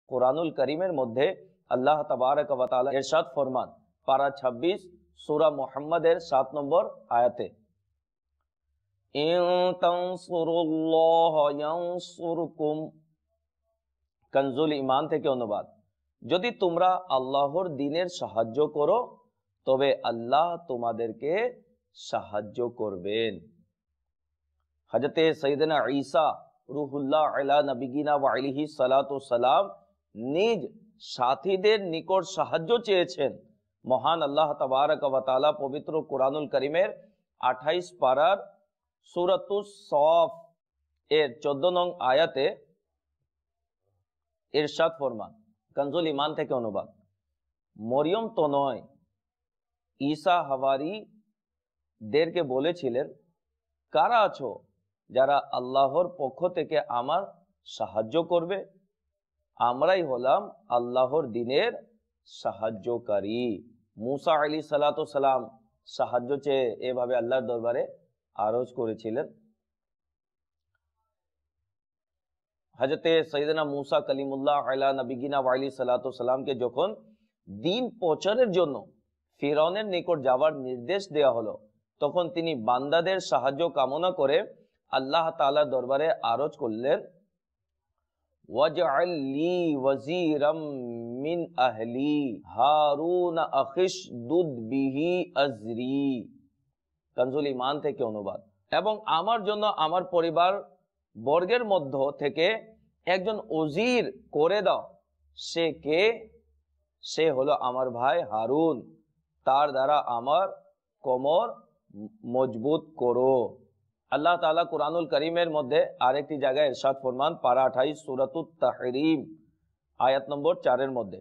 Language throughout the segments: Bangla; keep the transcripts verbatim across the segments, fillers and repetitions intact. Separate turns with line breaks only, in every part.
কুরআনুল কারীমের মধ্যে আল্লাহ তাবারক ওয়া তাআলা ইরশাদ ফরমান পারা ছাব্বিশ সূরা মুহাম্মাদের সাত নম্বর আয়াতে, ইন তানসুরুল্লাহ ইয়ানসুরকুম, কানজুল ঈমান থেকে অনুবাদ, যদি তোমরা আল্লাহর দ্বীনের সাহায্য করো তবে আল্লাহ তোমাদেরকে সাহায্য করবেন। হযরতে সাইয়েদনা ঈসা রূহুল্লাহ আলা নবিয়িনা ওয়া আলাইহি সালাতু সালাম নিজ সাথীদের নিকট সাহায্য চেয়েছেন। মহান আল্লাহ তাবারক ওয়া তাআলা পবিত্র কুরআনুল কারীমের আঠাইশ পারার সূরাতুস সফ এর চোদ্দ নং আয়াতে ইরশাদ ফরমান, কানজুল ঈমান থেকে অনুবাদ, মরিয়ম তো নয়, ঈসা হাওয়ারি দেরকে বলেছিলেন, কারা আছো যারা আল্লাহর পক্ষ থেকে আমার সাহায্য করবে? আমরাই হলাম আল্লাহর দ্বীনের সাহায্যকারী। মুসা আলাইহিসসালাতু সালাম সাহায্য চেয়ে এভাবে আল্লাহর দরবারে আরজ করেছিলেন। হযরতে সাইয়েদনা মুসা কালিমুল্লাহ আলা নবিয়িনা ওয়া আলাইহি সালাতু সালামকে যখন দ্বীন প্রচারের জন্য ফিরআউনের নিকট যাওয়ার নির্দেশ দেওয়া হলো, তখন তিনি বান্দাদের সাহায্য কামনা করে আল্লাহ তাআলার দরবারে আরজ করলেন, ওয়াজআল লি ওয়াজিরাম মিন আহলি হারুন আখিশদুদ বিহি আজরি, কানজুল ঈমান থেকে অনুবাদ, এবং আমার জন্য আমার পরিবার বর্গের মধ্য থেকে একজন ওজির করে দাও। সে কে? সে হলো আমার ভাই হারুন, তার দ্বারা আমার কোমর মজবুত করো। আল্লাহ তাআলা কুরআনুল কারীমের মধ্যে আরেকটি জায়গায় ইরশাদ ফরমান পারা আঠাইশ সূরাতুত তাহরিম আয়াত নম্বর চারের মধ্যে,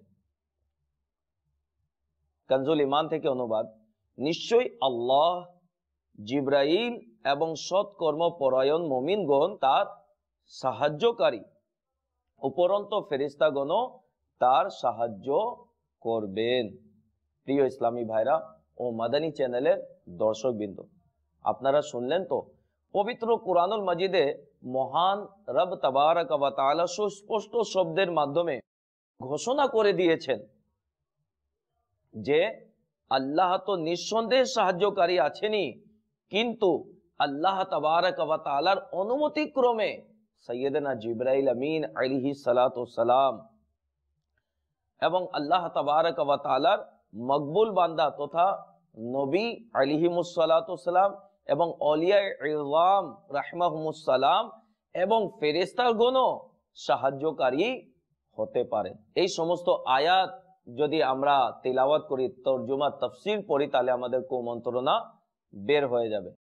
কানজুল ঈমান থেকে অনুবাদ, নিশ্চয়ই আল্লাহ জিবরাইল এবং সৎকর্ম পরায়ণ মুমিনগণ তার সাহায্যকারী, উপরন্ত ফেরেশতাগণও তার সাহায্য করবেন। প্রিয় ইসলামী ভাইরা ও মাদানী চ্যানেলের দর্শকবৃন্দ, আপনারা শুনলেন তো পবিত্র কুরআনুল মাজিদে মহান রব তাবারক ওয়া তাআলা সুস্পষ্ট শব্দের মাধ্যমে ঘোষণা করে দিয়েছেন যে আল্লাহ তো নিঃসন্দেহে সাহায্যকারী আছেনই, কিন্তু আল্লাহ তাবারক ওয়া তাআলার অনুমতি ক্রমে সাইয়েদনা জিবরাইল আমিন আলাইহিস সালাতু সালাম এবং আল্লাহ তাবারক ওয়া তাআলার মকবুল বান্দা তথা নবী আলাইহিমুস সালাতু সালাম এবং আউলিয়ায়ে ইযাম রাহিমাহুমুস সালাম এবং ফেরেশতাগণও সাহায্যকারী হতে পারেন। এই সমস্ত আয়াত যদি আমরা তিলাওয়াত করি, তরজমা তাফসীর পড়ি, তাহলে আমাদের কুমন্ত্রণা বের হয়ে যাবে।